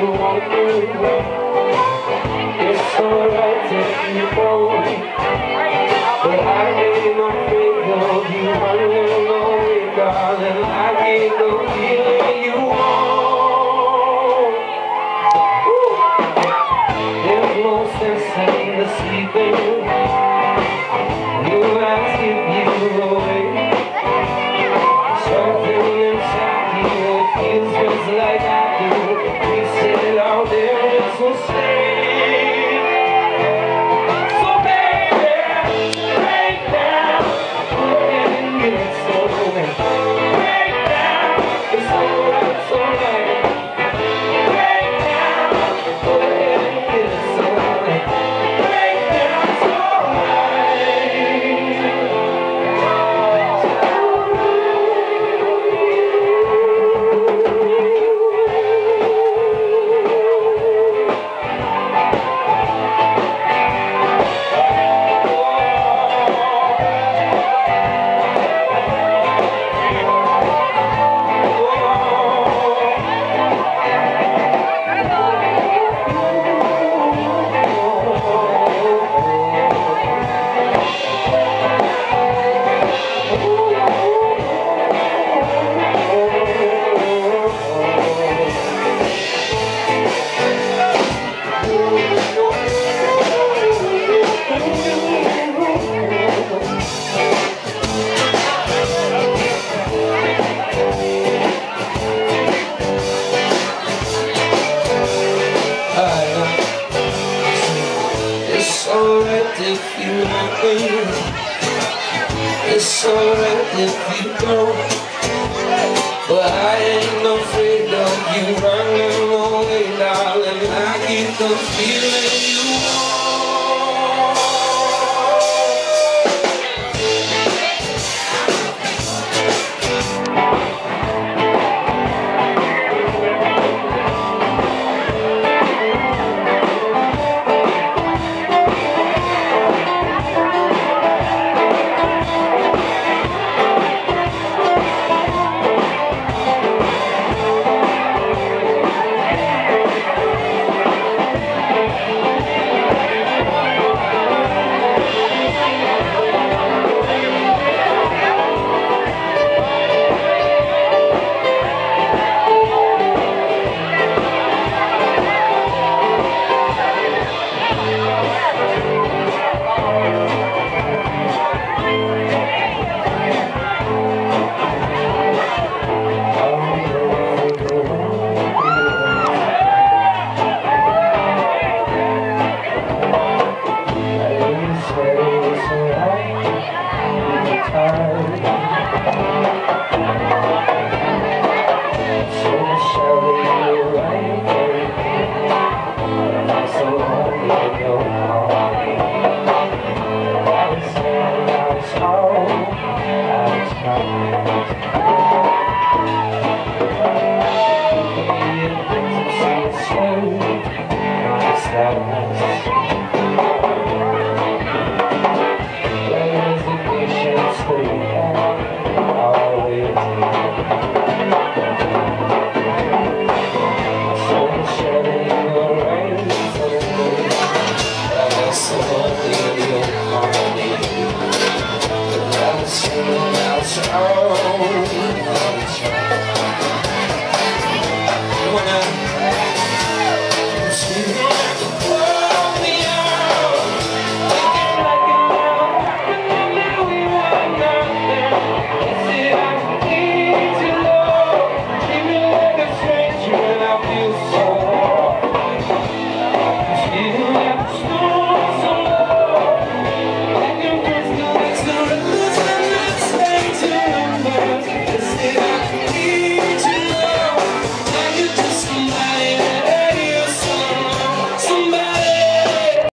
It's alright to keep on, but I ain't afraid of you running away, darling. I get the feeling you want. There's no sense in the sleeping. You ask if you away. Something inside you feels just like I do. We sit out there, it's so stay. So baby, break down, go ahead and get it started. Break down, it's alright, it's alright. Break down, go ahead and get it started. Break down, it's alright if you want me. It's alright if you don't. But I ain't afraid of you running away, darling. I get the feeling you want. When I